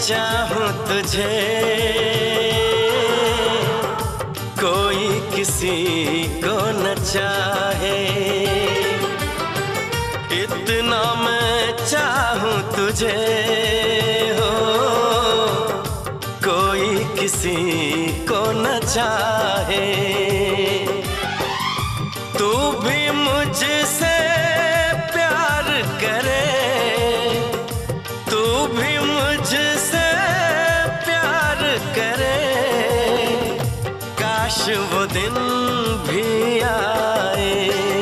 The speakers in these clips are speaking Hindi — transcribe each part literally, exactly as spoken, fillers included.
चाहूं तुझे, कोई किसी को न चाहे। इतना मैं चाहूं तुझे हो, कोई किसी को न चाहे। तू भी मुझसे प्यार करे, तू भी मुझसे प्यार करे। काश वो दिन भी आए।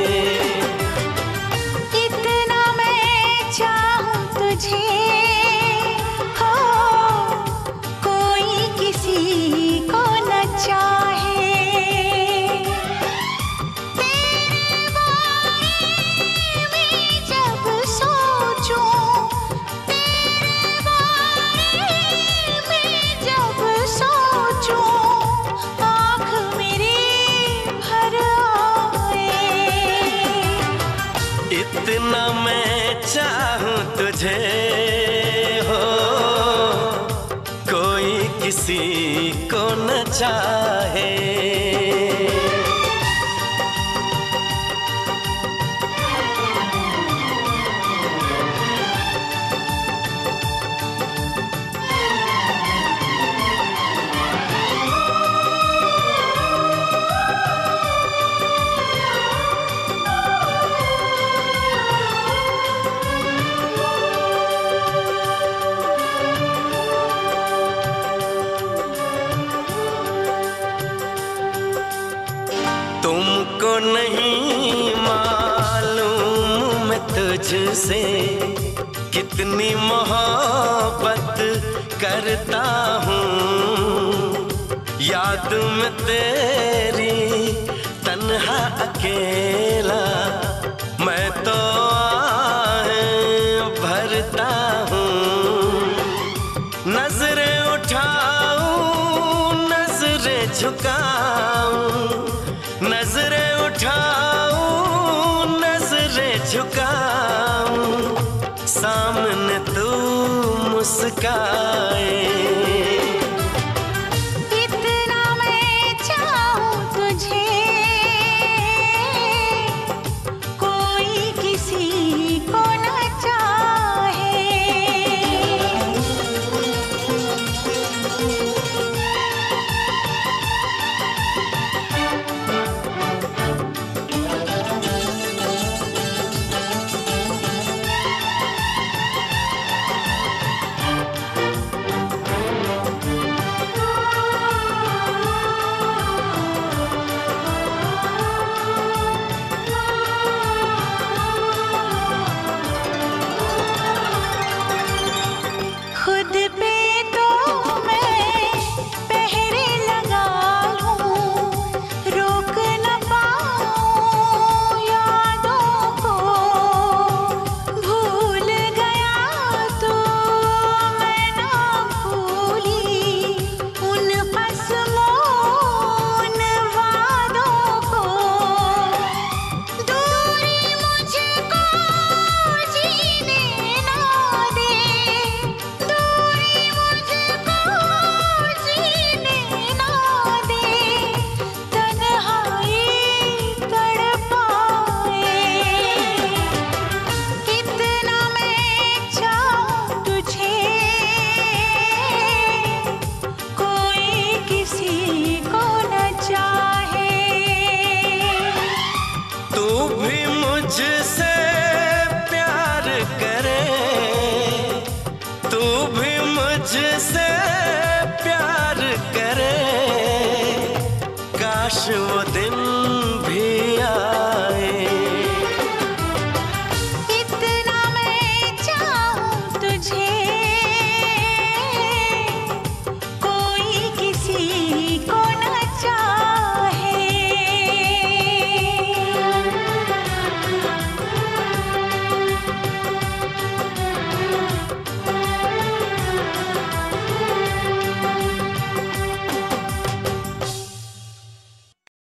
इतना मैं चाहूं तुझे हो, कोई किसी को न चाहे। तेरे बारे में जब सोचूं, तेरे बारे में जब सोचूं, आँख मेरी भर आए। इतना मैं चाहूं तुझे हो, कोई किसी को न चाहे। तुमको नहीं मालूम मैं तुझसे कितनी मोहब्बत करता हूँ। याद में तेरी तन्हा अकेला मैं तो आहें भरता हूँ। नजरें उठाऊं, नजरें झुकाऊं, नजरें उठाऊं, नजरें झुकाऊं, सामने तू मुस्काए। इतना मैं चाहूं तुझे, कोई किसी को न चाहे। खुद पे तो मैं पहरे लगा लूं, रोक न पाऊं यादों को। भूल गया तो मैं ना भूली उन कसमों, उन वादों को। दूरी मुझको जीने ना दे, दूरी मुझको जीने ना दे, तन्हाई तड़पाए। इतना मैं चाहूं तुझे, कोई किसी को न चाहे। तू भी मुझसे प्यार करे, तू भी मुझसे प्यार करे। काश वो दिन